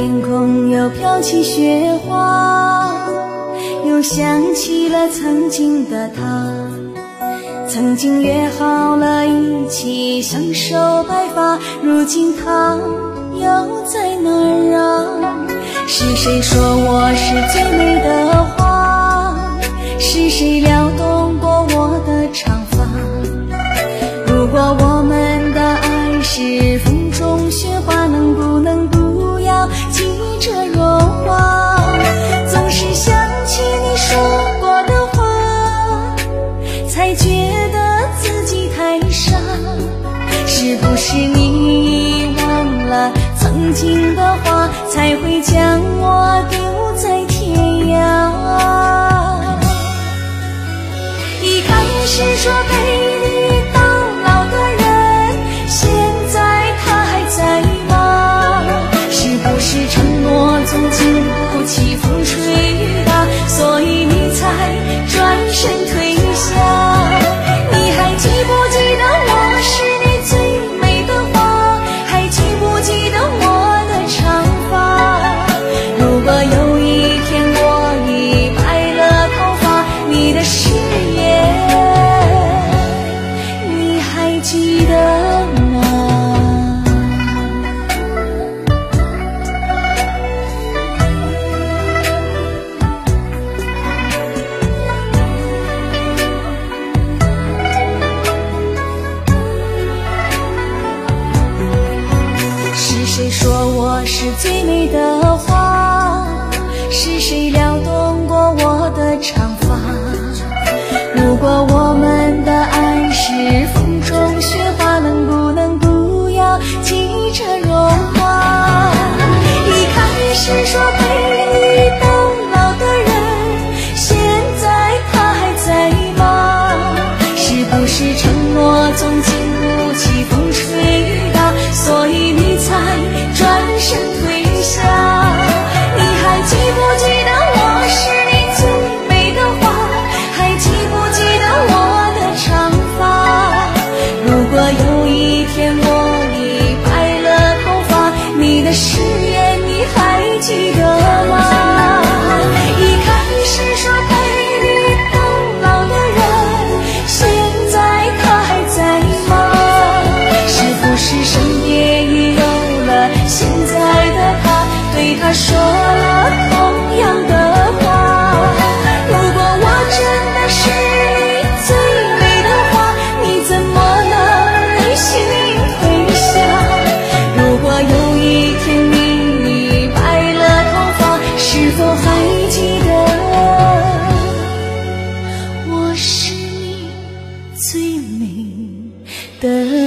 天空又飘起雪花，又想起了曾经的他，曾经约好了一起相守白发，如今他又在哪儿啊？是谁说我是最美的花？是谁撩动过我的长发？如果我们的爱是风中雪花，能不能不要急着融化？总是想起你说过的话，才觉得自己太傻。是不是你忘了曾经的话，才会将我丢在天涯？一开始说陪你到老的人，现在他还在吗？是不是承诺总经不起风吹雨打，所以你才转身退下？你还记不记得我是你最美的花？还记不记得我的长发？如果有一天我已白了头发，你的誓言你还记得吗？是谁说我是最美的花？是谁撩动过我的长发？如果我们的爱是风中雪花，能不能不要急着融化？一开始说陪你到老的人，现在他还在吗？是不是承诺总经不起风吹雨打，所以你才转身退下？你还记不记得我是你最美的花？还记不记得我的长发？如果有一天我已白了头发，你的誓言你还记得吗？一开始说陪你到老的人，现在他还在吗？是不是深夜已有了现在的他，对他说了同样的话？如果我真的是你最美的花，你怎么能忍心退下？如果有一天你已白了头发，是否还记得我是你最美的